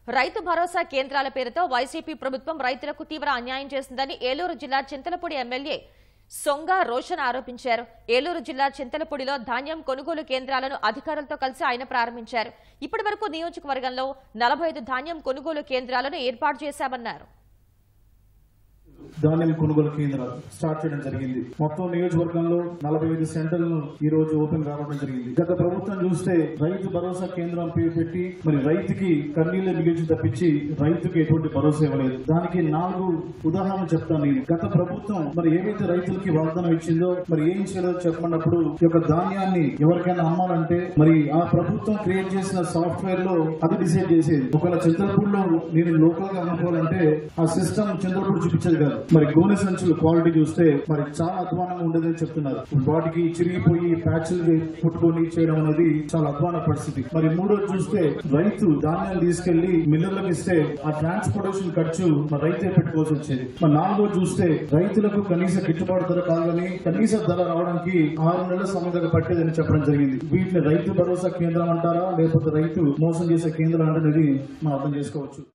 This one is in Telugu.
రైతు భరోసా కేంద్రాల పేరుతో వైసీపీ ప్రభుత్వం రైతులకు తీవ్ర అన్యాయం చేసిందని ఏలూరు జిల్లా చింతలపూడి ఎమ్మెల్యే సొంగ రోషన్ ఆరోపించారు. ఏలూరు జిల్లా చింతలపూడిలో ధాన్యం కొనుగోలు కేంద్రాలను అధికారులతో కలిసి ఆయన ప్రారంభించారు. ఇప్పటి వరకు నియోజకవర్గంలో 45 ధాన్యం కొనుగోలు కేంద్రాలను ఏర్పాటు చేశామన్నారు. ధాన్యం కొనుగోలు కేంద్రాలు స్టార్ట్ చేయడం జరిగింది. మొత్తం నియోజకవర్గంలో 45 సెంటర్లను ఈ రోజు ఓపెన్ కావడం జరిగింది. గత ప్రభుత్వం చూస్తే రైతు భరోసా కేంద్రం పేరు పెట్టి మరి రైతుకి కన్నీళ్లు మిగిల్చి తప్పించి రైతుకి ఎటువంటి భరోసా ఇవ్వలేదు. దానికి 4 ఉదాహరణలు చెప్తాను నేను. గత ప్రభుత్వం మరి ఏవైతే రైతులకి వాగ్దానం ఇచ్చిందో మరి ఏం చేయలేదో చెప్పమన్నప్పుడు ఈ యొక్క ధాన్యాన్ని ఎవరికైనా అమ్మాలంటే మరి ఆ ప్రభుత్వం క్రియేట్ చేసిన సాఫ్ట్వేర్ లో అది డిసైడ్ చేసేది. ఒకవేళ చింతలపూడిలో నేను లోకల్ గా అమ్ముకోవాలంటే ఆ సిస్టమ్ చింతలపూడి చూపించేది కాదు. మరి గోనె సంచులు క్వాలిటీ చూస్తే మరి చాలా అధ్వానంగా ఉండేదని చెప్తున్నారు. వాటికి చిరిగిపోయి ప్యాచ్లు పుట్టుకొని చేయడం అనేది చాలా అధ్వాన పరిస్థితి. మరి మూడోది చూస్తే రైతు ధాన్యాలు తీసుకెళ్లి మిల్లర్లకు ఇస్తే ఆ ట్రాన్స్పోర్టేషన్ ఖర్చు మరి రైతే పెట్టుకోవాల్సి వచ్చేది. మరి నాలుగోది చూస్తే రైతులకు కనీస గిట్టుబాటు ధర కాదని కనీస ధర రావడానికి 6 నెలల సమయం దాకా పట్టేదని చెప్పడం జరిగింది. వీటిని రైతు భరోసా కేంద్రం అంటారా లేకపోతే రైతు మోసం చేసే కేంద్రం అనేది మనం అర్థం చేసుకోవచ్చు.